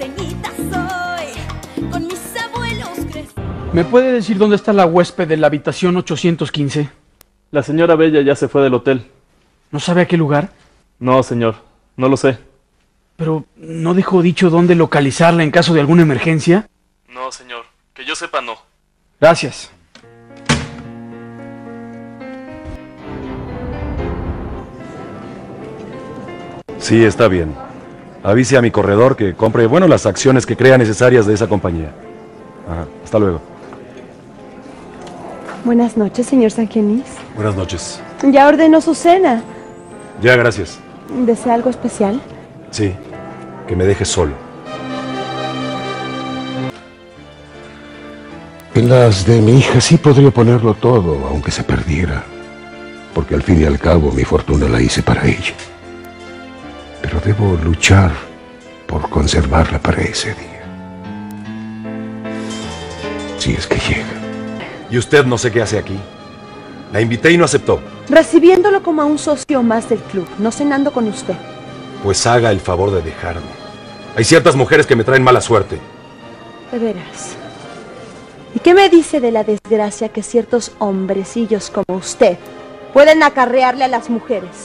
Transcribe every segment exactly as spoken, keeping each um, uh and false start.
porteñita soy, con mis abuelos crecí. ¿Me puede decir dónde está la huésped de la habitación ochocientos quince? La señora Bella ya se fue del hotel. ¿No sabe a qué lugar? No, señor, no lo sé. ¿Pero no dejó dicho dónde localizarla en caso de alguna emergencia? No, señor, que yo sepa no. Gracias. Sí, está bien. Avise a mi corredor que compre, bueno, las acciones que crea necesarias de esa compañía. Ajá, hasta luego. Buenas noches, señor Sangenís. Buenas noches. Ya ordenó su cena. Ya, gracias. ¿Desea algo especial? Sí, que me deje solo. En las de mi hija sí podría ponerlo todo, aunque se perdiera. Porque al fin y al cabo mi fortuna la hice para ella. Pero debo luchar por conservarla para ese día. Si es que llega. Y usted no sé qué hace aquí. La invité y no aceptó. Recibiéndolo como a un socio más del club, no cenando con usted. Pues haga el favor de dejarme. Hay ciertas mujeres que me traen mala suerte. De veras. ¿Y qué me dice de la desgracia que ciertos hombrecillos como usted pueden acarrearle a las mujeres?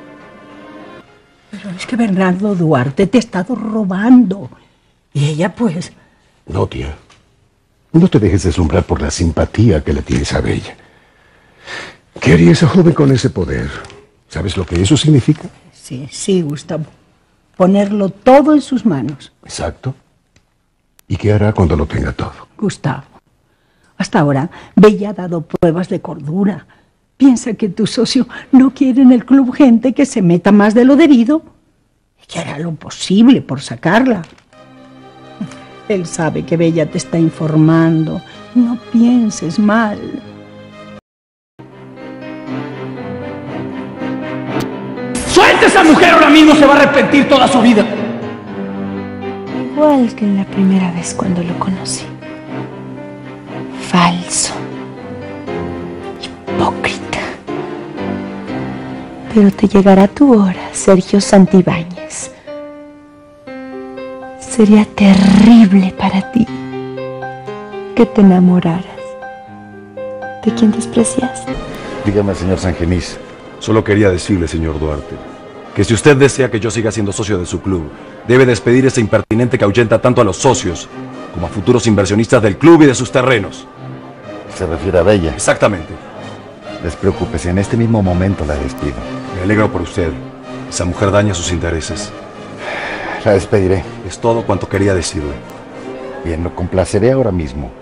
Pero es que Bernardo Duarte te ha estado robando. Y ella, pues... No, tía. No te dejes deslumbrar por la simpatía que le tienes a Bella. ¿Qué haría esa joven con ese poder? ¿Sabes lo que eso significa? Sí, sí, Gustavo. Ponerlo todo en sus manos. Exacto. ¿Y qué hará cuando lo tenga todo? Gustavo, hasta ahora Bella ha dado pruebas de cordura. Piensa que tu socio no quiere en el club gente que se meta más de lo debido y que hará lo posible por sacarla. Él sabe que Bella te está informando. No pienses mal. ¡Suelte a esa mujer ahora mismo! Se va a arrepentir toda su vida. Igual que en la primera vez cuando lo conocí. Falso. Hipócrita. Pero te llegará tu hora, Sergio Santibáñez. Sería terrible para ti que te enamoraras de quien despreciaste. Dígame, señor Sangenís. Solo quería decirle, señor Duarte, que si usted desea que yo siga siendo socio de su club, debe despedir ese impertinente que ahuyenta tanto a los socios como a futuros inversionistas del club y de sus terrenos. Se refiere a Bella. Exactamente. Despreocúpese, en este mismo momento la despido. Me alegro por usted. Esa mujer daña sus intereses. La despediré. Es todo cuanto quería decirle. Bien, lo complaceré ahora mismo.